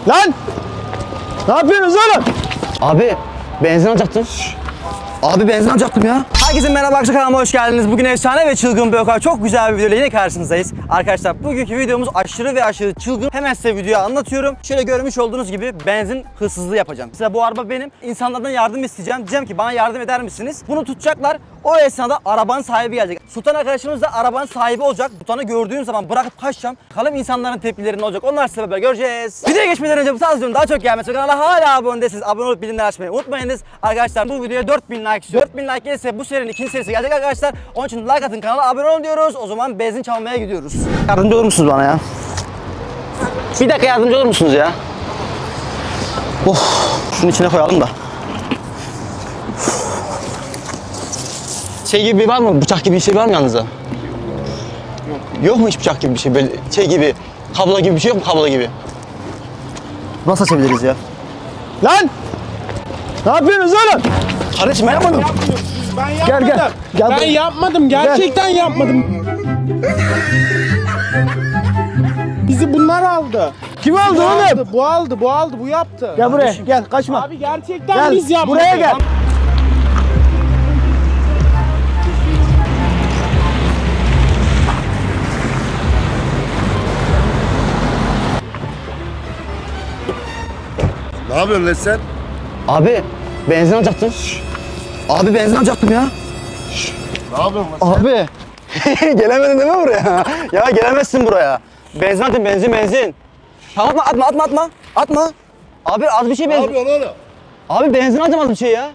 Lan! Ne yapıyorsunuz oğlum? Abi benzin alacaktım. Abi benzin alacaktım ya. Herkese merhaba, arkadaşlar, kanalıma hoş geldiniz. Bugün efsane ve çılgın bir o kadar çok güzel bir videoyla yine karşınızdayız. Arkadaşlar bugünkü videomuz aşırı ve aşırı çılgın. Hemen size videoyu anlatıyorum. Şöyle görmüş olduğunuz gibi benzin hırsızlığı yapacağım. Mesela bu araba benim. İnsanlardan yardım isteyeceğim. Diyeceğim ki bana yardım eder misiniz? Bunu tutacaklar. O esnada arabanın sahibi gelecek. Sultan arkadaşımız da arabanın sahibi olacak. Sultan'ı gördüğüm zaman bırakıp kaçacağım. Bakalım insanların tepkileri ne olacak? Onlar size göreceğiz. Videoya geçmeden önce bu tarz videonun daha çok gelmesi kanala hala abone değilseniz abone olup bildirimleri açmayı unutmayınız. Arkadaşlar bu videoya 4000 like istiyor. 4000 like gelirse bu serinin ikinci serisi gelecek arkadaşlar. Onun için like atın, kanala abone olun diyoruz. O zaman benzin çalmaya gidiyoruz. Yardımcı olur musunuz bana ya? Bir dakika yardımcı olur musunuz ya? Şunun içine koyalım da. Şey gibi var mı? Bıçak gibi bir şey var mı yanınızda? Yok. Yok mu hiç bıçak gibi bir şey? Böyle şey gibi, kablo gibi bir şey yok mu, kablo gibi? Nasıl açabiliriz ya? Lan! Ne yapıyorsunuz oğlum? Kardeşim ben yapmadım. Ben yapmadım. Gel. Ben yapmadım. Gerçekten yapmadım. Bizi bunlar aldı. Kim aldı oğlum? Bu aldı. Bu yaptı. Gel buraya. Gel kaçma. Abi gerçekten biz yapmadık. Buraya gel. Ne yapıyorsun lan sen? Abi benzin alacaktım. Abi benzin alacaktım ya. Ne yapıyorsun lan sen? Abi. Gelemedin değil mi buraya? Ya gelemezsin buraya. Benzin atın, benzin. Tamam atma. Abi az bir şey Ne benzin. yapıyorsun oğlum? Abi benzin alacağım, az bir şey ya.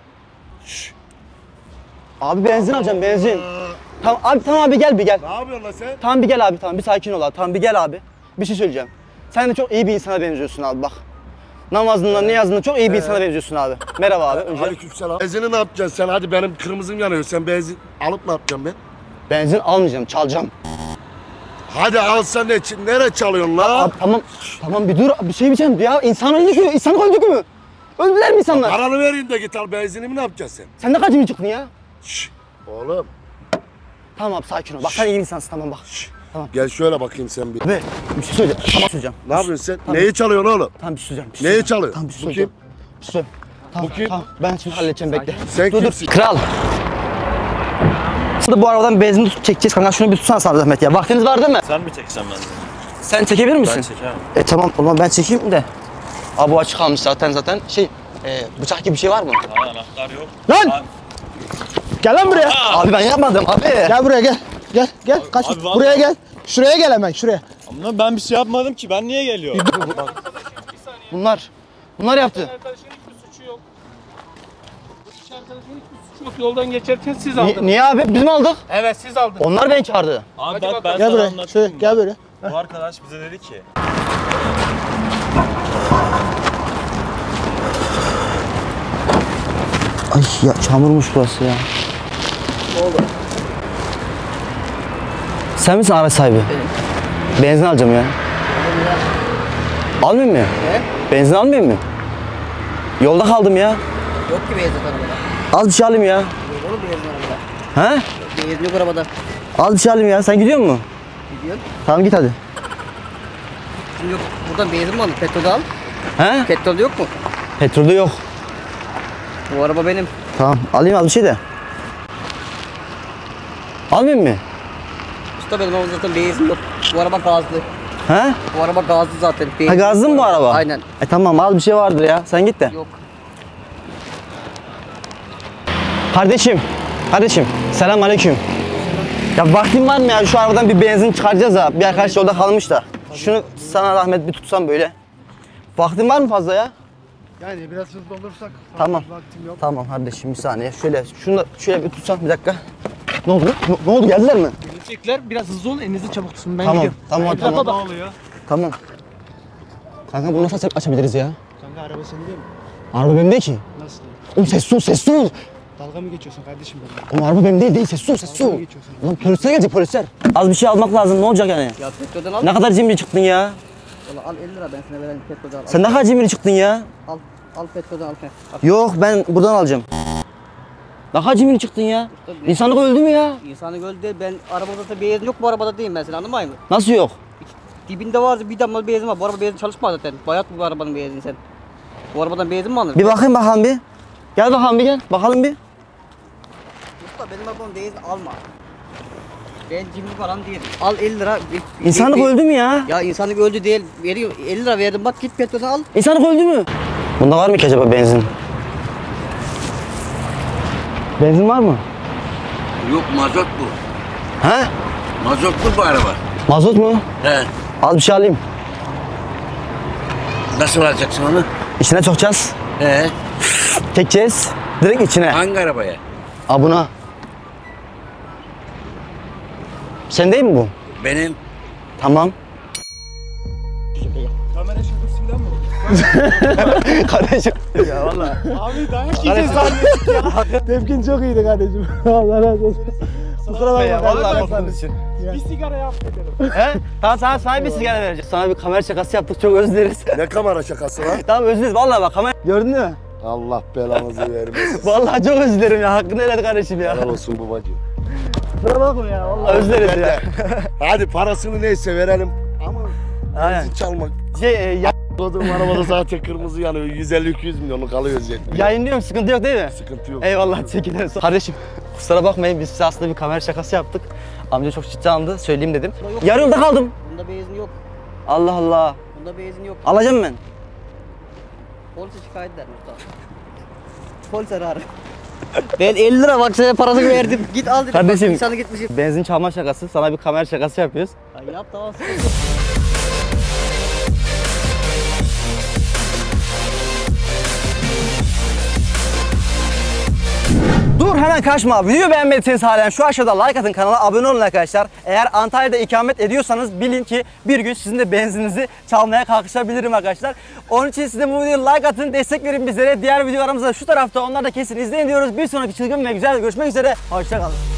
Abi benzin alacağım, benzin. Tamam abi gel bir gel. Ne yapıyorsun lan sen? Tamam bir gel abi, tamam bir sakin ol abi. Tamam bir gel abi. Bir şey söyleyeceğim. Sen de çok iyi bir insana benziyorsun abi bak. Namazında, niyazında çok iyi bir insana benziyorsun abi. Merhaba abi önce. Aleykümselam. Benzini ne yapacaksın sen? Hadi benim kırmızım yanıyor. Sen benzin alıp ne yapacaksın ben? Benzin almayacağım, çalacağım. Hadi alsan ne? Nereye çalıyorsun lan? Abi tamam bir dur, bir şey diyeceğim ya. İnsan öldük mü? İnsan öldük mü? Öldüler mi insanlar? Paranı vereyim de git al benzinimi, ne yapacaksın sen? Sen ne kaçıncı çıktın ya? Şşş. Oğlum. Tamam abi sakin ol. Bak sen iyi insansın, tamam bak. Tamam. Gel şöyle bakayım sen bir. Abi bir şey söyleyeceğim. Tamam söyleyeceğim. Ne yapıyorsun sen? Tamam. Neyi çalıyorsun oğlum? Tamam bir şey söyleyeceğim. Neyi çalıyorsun? Tamam bir şey Bu söyleyeceğim. kim? Bir şey söyleyeyim. Tamam, Bu kim? Tamam ben şimdi halledeceğim, bekle. Sen Dur. kimsin? Kral. Şimdi bu arabadan benzin çekeceğiz kanka, şunu bir tutsana sana zahmet ya. Vaktiniz var değil mi? Sen mi çekeceksin beni? Sen çekebilir misin? Ben çekerim. Tamam o zaman ben çekeyim de. Abi bu açık kalmış zaten bıçak gibi bir şey var mı? Anahtar yok. Lan! Abi, Gel lan buraya. Abi ben yapmadım abi. Gel buraya gel. Gel. Kaç. Abi, Buraya gel. Şuraya gel hemen şuraya. ama ben bir şey yapmadım ki. Ben niye geliyorum? Bunlar yaptı. Arkadaşın hiçbir suçu yok. Bu iş arkadaşın hiçbir suçu yok. Yoldan geçerken siz aldınız. Niye abi? Biz mi aldık? Evet siz aldınız. Onlar beni çağırdı. Abi Hadi ben Gel sana buraya. anlatayım Şöyle mı? gel böyle. Bu arkadaş bize dedi ki Ay ya çamurmuş burası ya. Ne oldu? Sen misin araç sahibi? Benzin alacağım ya. Almayayım mı? Ne? Benzin almayayım mı? Yolda kaldım ya. Yok ki benzin arabada. Az bir şey alayım ya. Yok oğlum benzin arabada. He? Benzin yok arabada. Az bir şey alayım ya. Sen gidiyor musun? Gidiyorsun. Tamam git hadi. Şimdi yok. Buradan benzin mi aldın? Petrol al. He? Petrol yok mu? Petrolde yok. Bu araba benim. Tamam alayım az bir şey de. Almayayım mı? Usta benim ama zaten benzin yok. Bu araba gazlı. He? Bu araba gazlı zaten. Ha gazlı mı bu araba? Aynen. Tamam az bir şey vardır ya. Sen git de. Yok. Kardeşim. Selamünaleyküm. Ya vaktin var mı ya? Şu arabadan bir benzin çıkaracağız ha. Bir arkadaş yolda kalmış da. Şunu sana rahmet bir tutsam böyle. Vaktin var mı fazla ya? Yani biraz hızlı olursak. Tamam. Vaktim yok. Tamam kardeşim bir saniye. Şunu da şöyle bir tutsam bir dakika. Ne oldu? Ne oldu? Geldiler mi? Gelecekler biraz hızlı olun, elinizi çabuk tutun. Ben Tamam. gidiyorum. Tamam. Ne oluyor? Tamam. Kanka bunu nasıl açabiliriz ya? Kanka araba senin değil mi? Araba benim değil ki. Nasıl değil? Oğlum sessiz ol. Dalga mı geçiyorsun kardeşim benimle? Oğlum araba benim değil sessiz ol. Dalga mı geçiyorsun? Ulan polisler gelecek polisler. Az bir şey almak lazım, ne olacak yani? Ya petrolden al. Ne kadar cimri çıktın ya? Valla al 50 lira ben sana vereyim petrolden al. Sen ne kadar cimri çıktın ya? Al petrolden al. Al. Yok ben buradan alacağım. Ne kadar cimri çıktın ya? İnsanlık öldü mü ya? İnsanı öldü. Ben arabada da benzin yok, bu arabada değil ben seni anlamayın mı? Nasıl yok? Dibinde var bir damla benzin var. Bu araba benzin çalışmaz zaten. Bayat bu arabanın benzin sen. Bu arabadan benzin mi alır? Bir bakayım bakalım bir. Gel bakalım bir gel. Bakalım bir. Usta benim arabamın benzin alma. Ben cimri falan değilim. Al 50 lira. İnsanlık öldü mü ya? Ya insanlık öldü değil. Veriyorum 50 lira verdim bak git petrolden al. İnsanlık öldü mü? Bunda var mı ki acaba benzin? Benzin var mı? Yok mazot bu. He? Mazotlu bu araba. Mazot mu? He. Az bir şey alayım. Nasıl alacaksın onu? İçine sokacağız. He. Çekeceğiz. Direkt içine. Hangi arabaya? Aa buna. Sen değil mi bu? Benim. Tamam. Kamera şakası falan mı? Kardeşim. Ya valla. Abi dayak yiyeceğiz zannettik ya. Tepkin çok iyiydi kardeşim. Allah razı olsun. Kusura bakma Vallahi kardeşim. korktuğumuz için. Bir sigara yap edelim. He? Tamam sana bir sigara vereceğim. Sana bir kamera şakası yaptık çok özür dileriz. Ne kamera şakası lan? Tamam özür dileriz. Vallahi bak kamera gördün mü? Allah belanızı vermesin. Vallahi çok özür dilerim ya. Hakkını helal et kardeşim ya. Helal olsun babacığım. Kusura bakma ya. Vallahi özür dileriz ya. Hadi parasını neyse verelim. Ama Aynen. benzin çalmak. Ya, Kodum arabada zaten kırmızı yanıyor. 150-200 milyonu kalıyoruz yetmiyor. yayınlıyorum sıkıntı yok değil mi? Sıkıntı yok. Eyvallah teşekkürler. Kardeşim kusura bakmayın biz size aslında bir kamera şakası yaptık. Amca çok ciddi aldı söyleyeyim dedim. Yok. Yarı yolda kaldım. Bunda benzin yok. Allah Allah. Bunda benzin yok. Alacağım ben. Polise şikayet eder usta. Polis arar. Ben 50 lira bak sana parasını verdim. Git al dedim. Kardeşim. Bak, insanı gitmişim. Benzin çalma şakası. Sana bir kamera şakası yapıyoruz. Ya yap tamam sıkıntı yok. Dur hemen kaçma. Videoyu beğenmediyseniz halen şu aşağıda like atın, kanala abone olun arkadaşlar. Eğer Antalya'da ikamet ediyorsanız bilin ki bir gün sizin de benzininizi çalmaya kalkışabilirim arkadaşlar. Onun için size bu videoyu like atın, destek verin bizlere. Diğer videolarımızda şu tarafta, onları da kesin izleyin diyoruz. Bir sonraki çılgın ve güzel görüşmek üzere. Hoşça kalın.